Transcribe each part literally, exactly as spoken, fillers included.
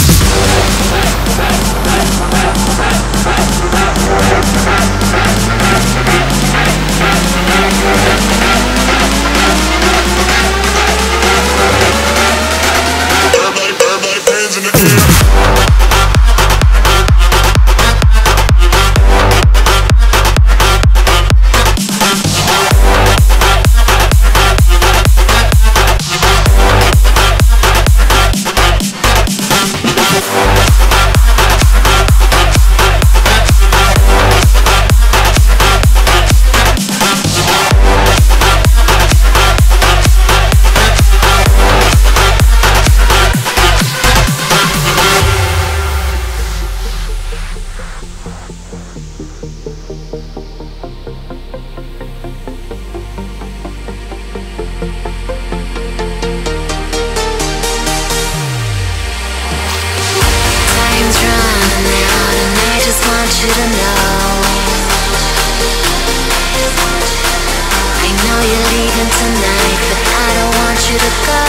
You to know I know you're leaving tonight, but I don't want you to go.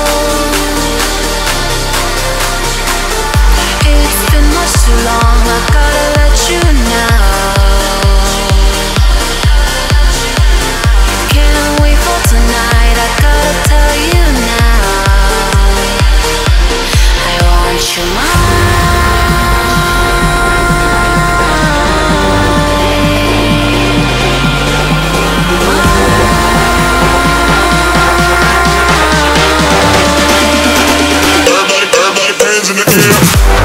It's been much too long, I gotta let you know. Can't wait for tonight, I gotta tell you now. I want you more. In the air.